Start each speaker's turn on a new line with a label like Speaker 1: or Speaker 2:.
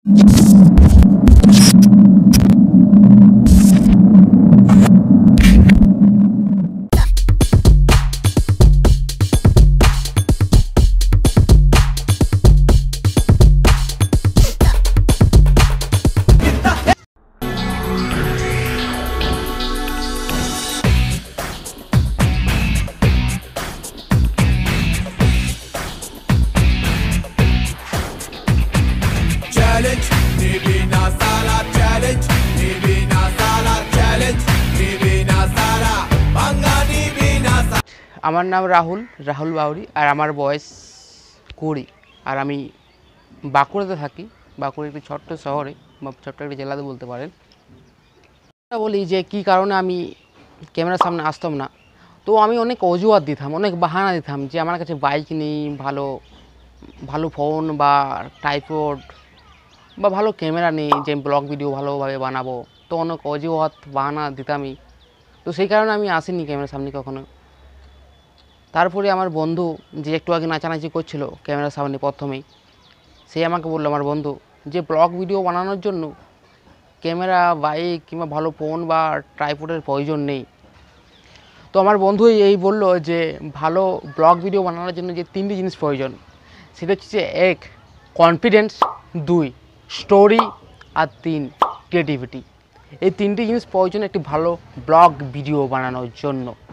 Speaker 1: আমার নাম রাহুল বাউরি আর আমার বয়স 20 আর আমি বাঁকুড়াতে থাকি। বাঁকুড়া একটি ছোট্ট শহরে বা ছোট্ট একটি জেলাতে বলতে পারেন। বলি যে কী কারণে আমি ক্যামেরার সামনে আসতাম না, তো আমি অনেক অজুহাত দিতাম, অনেক বাহানা দিতাম যে আমার কাছে বাইক নেই, ভালো ফোন বা ট্রাইপড বা ভালো ক্যামেরা নেই যে ব্লগ ভিডিও ভালোভাবে বানাবো। তো অনেক অজুহাত বাহানা দিতামই, তো সেই কারণে আমি আসিনি ক্যামেরার সামনে কখনো। তারপরে আমার বন্ধু যে একটু আগে নাচানাচি করছিল ক্যামেরার সামনে প্রথমেই, সে আমাকে বললো, আমার বন্ধু, যে ব্লগ ভিডিও বানানোর জন্য ক্যামেরা, বাইক কিংবা ভালো ফোন বা ট্রাইপডের প্রয়োজন নেই। তো আমার বন্ধু এই বলল যে ভালো ব্লগ ভিডিও বানানোর জন্য যে 3টি জিনিস প্রয়োজন, সেটা হচ্ছে 1 কনফিডেন্স, 2 স্টোরি আর 3 ক্রিয়েটিভিটি। এই 3টি জিনিস প্রয়োজন একটি ভালো ব্লগ ভিডিও বানানোর জন্য।